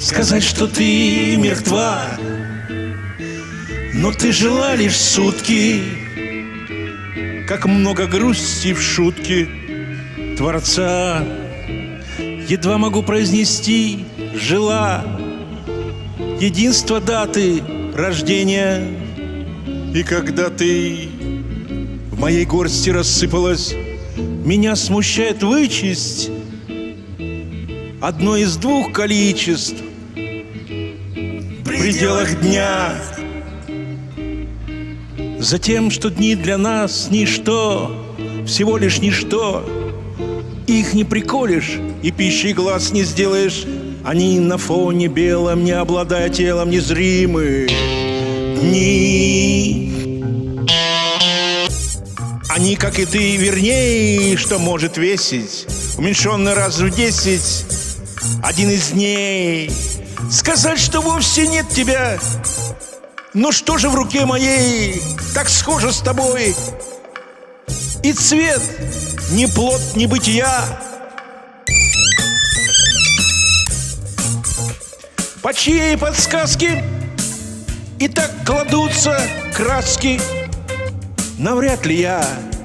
Сказать, что ты мертва, но ты жила лишь сутки. Как много грусти в шутке Творца. Едва могу произнести «жила». Единство даты рождения. И когда ты в моей горсти рассыпалась, меня смущает вычесть одно из двух количеств в пределах дня. Затем, что дни для нас ничто, всего лишь ничто. Их не приколешь и пищей глаз не сделаешь. Они на фоне белом, не обладая телом, незримы. Дни. Они, как и ты, вернее, что может весить, уменьшенный раз в 10, один из дней. Сказать, что вовсе нет тебя, но что же в руке моей так схоже с тобой? И цвет не плод небытия. По чьей подсказке и так кладутся краски? Навряд ли я,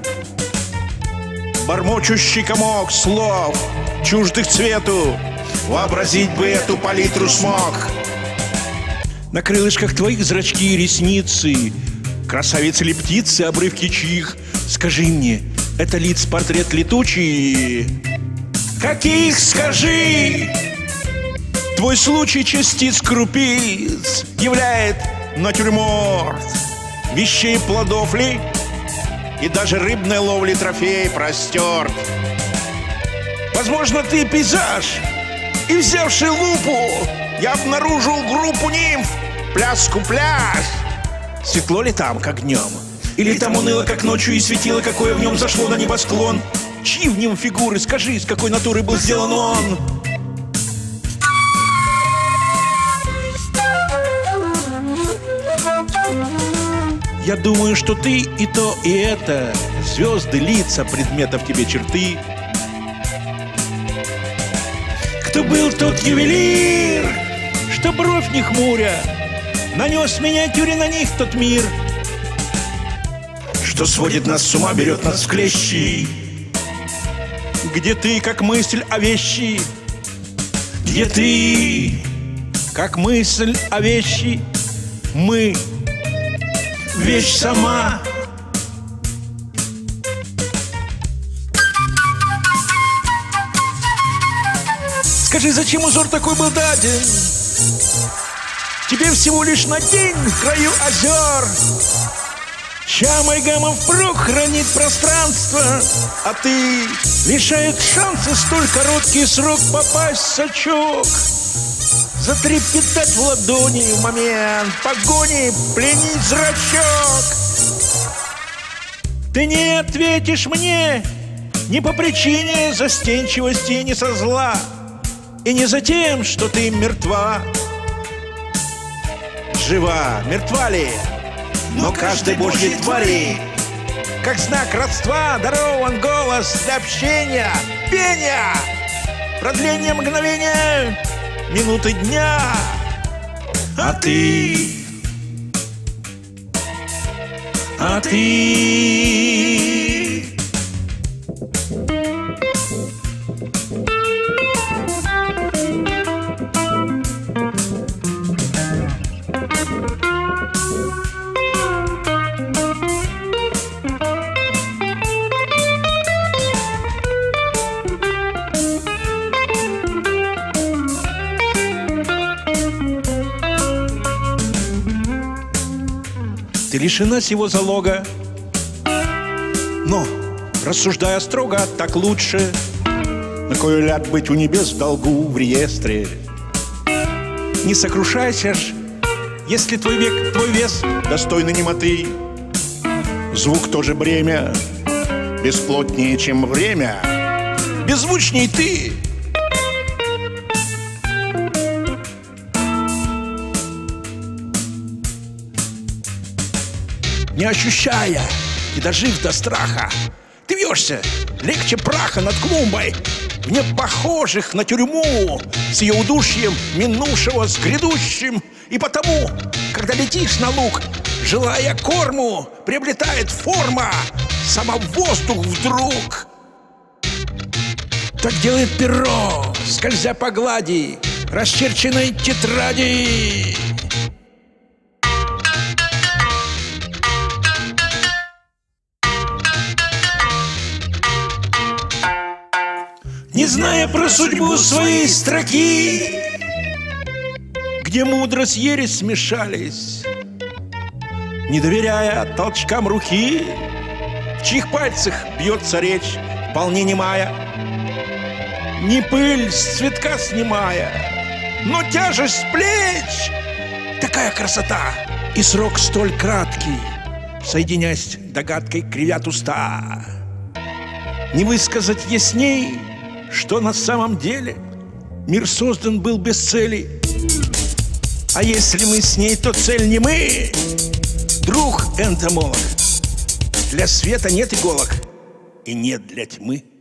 бормочущий комок слов, чуждых цвету, вообразить бы эту палитру смог. На крылышках твоих зрачки и ресницы, красавицы ли птицы, обрывки чьих? Скажи мне, это лиц портрет летучий? Каких, скажи? Твой случай частиц крупиц являет натюрморт. Вещей плодов ли? И даже рыбной ловли трофей простерт. Возможно, ты пейзаж, и, взявший лупу, я обнаружил группу нимф, пляску пляж. Светло ли там, как днем? Или там уныло, как ночью, и светило, какое в нем зашло на небосклон? Чьи в нем фигуры? Скажи, с какой натуры был сделан он? Я думаю, что ты и то, и это. Звезды, лица, предметов тебе черты. Кто был тот ювелир, что бровь не хмуря нанес в миниатюре на них тот мир, что сводит нас с ума, берет нас в клещи? Где ты, как мысль о вещи? Где ты, как мысль о вещи? Мы — вещь сама. Скажи, зачем узор такой был даден? Тебе всего лишь на день в краю озер. Чья амальгама впрок хранит пространство, а ты лишает шанса столь короткий срок попасть в сачок. Затрепетать в ладони в момент погони, пленить зрачок. Ты не ответишь мне ни по причине застенчивости, ни со зла, и не за тем, что ты мертва. Жива, мертва ли? Но каждой божьей твари, как знак родства, дарован голос для общения, пения, продление мгновения, минуты дня. А ты, а ты. Ты лишена сего залога, но, рассуждая строго, так лучше. На кой ляд быть у небес в долгу в реестре? Не сокрушайся ж, если твой век, твой вес достойны немоты. Звук тоже бремя, бесплотнее, чем время. Беззвучней ты. Не ощущая и дожив до страха, ты вьешься легче праха над клумбой. вне похожих на тюрьму, с ее удушьем минувшего с грядущим. И потому, когда летишь на луг, желая корму, приобретает форма сама воздух вдруг. Так делает перо, скользя по глади расчерченной тетради. Не зная про судьбу своей строки, где мудрость и ересь смешались, не доверяя толчкам руки, в чьих пальцах бьется речь вполне немая, не пыль с цветка снимая, но тяжесть с плеч. Такая красота и срок столь краткий, соединяясь догадкой, кривят уста. Не высказать ясней, что на самом деле мир создан был без цели. А если мы с ней, то цель не мы. Друг энтомолог, для света нет иголок и нет для тьмы.